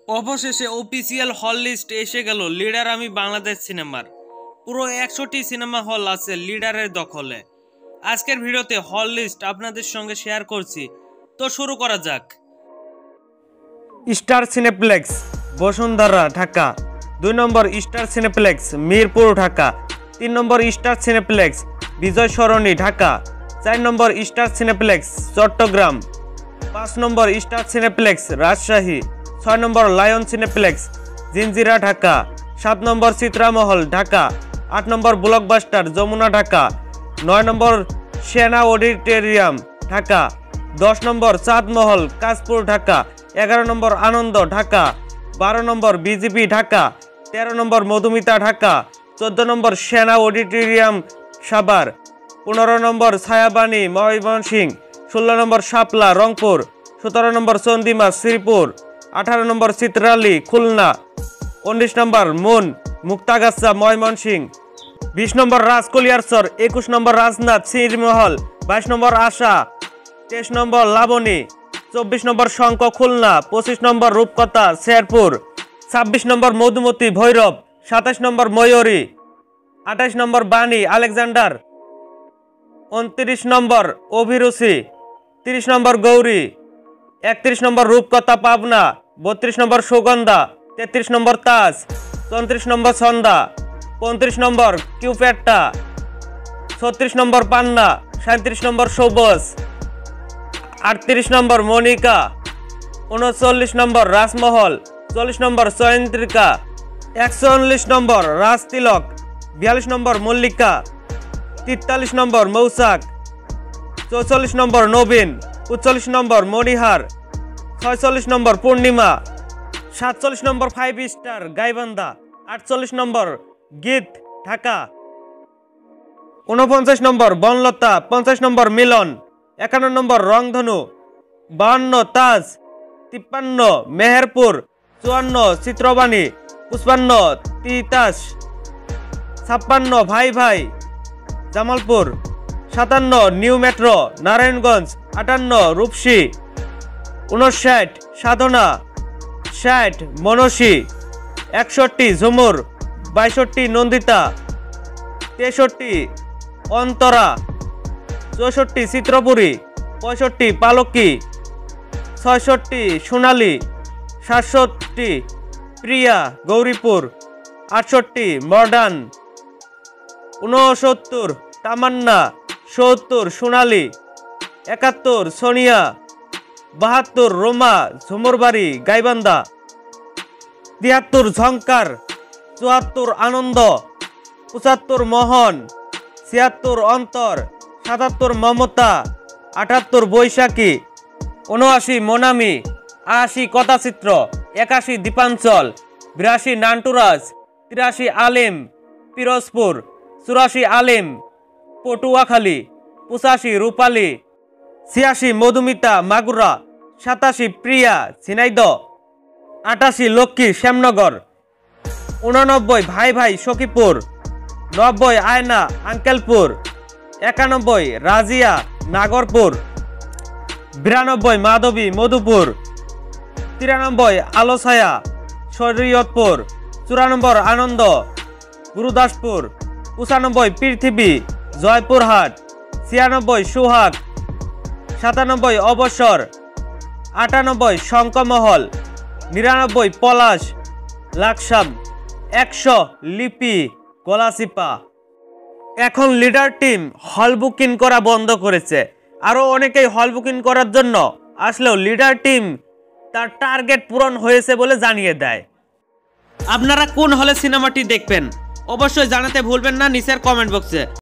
অবশেষে অফিসিয়াল হল লিস্ট এসে গেল লিডার আমি বাংলাদেশ সিনেমার। পুরো 100টি সিনেমা হল আছে লিডারের দখলে। আজকের ভিডিওতে হল লিস্ট আপনাদের সঙ্গে শেয়ার করছি, তো শুরু করা যাক। Star cineplex Bashundhara Dhaka, 2 number star cineplex Mirpur Dhaka, 3 number star cineplex Bijoy Sarani Dhaka, 4 number star cineplex Chittagong, 5 number star cineplex Rajshahi, 6 number lion cineplex Jinjira Dhaka, 7 number Chitramahal Dhaka, 8 number blockbuster Jamuna Dhaka, 9 number Sena auditorium Dhaka, 10 number Chandmahal Kashpur Dhaka, 11 number Ananda Dhaka, 12 number BGP Dhaka, 13 number Madhumita Dhaka, 14 নম্বর Sena auditorium Savar, 15 number Chhayabani Mymensingh, 16 number Shapla Rangpur, 17 number Chandima Sreepur, 18 number Chitrali Khulna, 19 number moon Muktagachha Mymensingh, 20 number Rajkaliarchar, 21 number Rajnath Srimahal, 22 number Asha, 23 number Laboni, 24 number Shankha Khulna, 25 number Rupkotha Sherpur, 26 নম্বর মধুমতি ভৈরব, 27 নম্বর ময়ূরী, 28 নম্বর বাণী Alexander, 29 নম্বর অভিরুচি, 30 নম্বর গৌরী, 31 নম্বর রূপকথা পাবনা, 32 নম্বর সুগন্ধা, 33 নম্বর তাজ, 34 নম্বর সন্ধ্যা, 35 নম্বর কিউপেট্টা, 36 নম্বর পান্না, 37 number Sabuj, 38 number Monika, 39 number Rajmahal, 40 number Chayantrika, 41 number Rajtilak, 42 number Mallika, 43 number Mousak, 44 number Nabin, 45 number Monihar, 46 number Purnima, 47 number 5 star Gaibandha, 48 number Geet Dhaka, 49 নম্বর বনলতা, 50 নম্বর মিলন, 51 নম্বর রংধনু, 52 তাজ, 53 Meherpur, 54 Chitrabani, 55 Titas, 56 Bhai Bhai Jamalpur, 57 new metro Narayanganj, 58 Rupashi, 59 Sadhana, 60 Monoshi, 61 Jhumur, 62 Nandita, 63 Antara, 64 Chitrapuri, 65 Palki, 66 Sonali, 67 Priya Gouripur, 68 modern, 69 Tamanna, 70 Sonali, 71 Sonia, 72 Roma Jhumurbari Gaibandha, 73 Jhankar, 74 Ananda, 75 Mohan, 76 Antar, 77 Mamata, 78 বৈশাখী, 79 মোনামি, 80 কথাচিত্র, 81 দীপাঞ্চল, 82 নান্টুরাজ, 83 আলিম পিরোজপুর, 84 আলিম পটুয়াখালী, 85 রূপালী, 86 মধুমিতা মাগুরা, 87 প্রিয়া ঝিনাইদহ, 88 লক্ষ্মী শ্যামনগর, 89 ভাই ভাই সখীপুর, 90 আয়না আঙ্কেলপুর, 91 রাজিয়া নাগরপুর, 92 মাধবী মধুপুর, 93 আলোছায়া শরীয়তপুর, 94 আনন্দ গুরুদাসপুর, 95 পৃথিবী জয়পুরহাট, 96 সুহাগ, 97 অবসর, 98 শঙ্কমহল, 99 পলাশ লাকসাম, 100 লিপি গলাচিপা। এখন লিডার টিম হল বুকিং করা বন্ধ করেছে। আরও অনেকেই হল বুকিং করার জন্য আসলেও লিডার টিম তার টার্গেট পূরণ হয়েছে বলে জানিয়ে দেয়। আপনারা কোন হলে সিনেমাটি দেখবেন অবশ্যই জানাতে ভুলবেন না নিচের কমেন্ট বক্সে।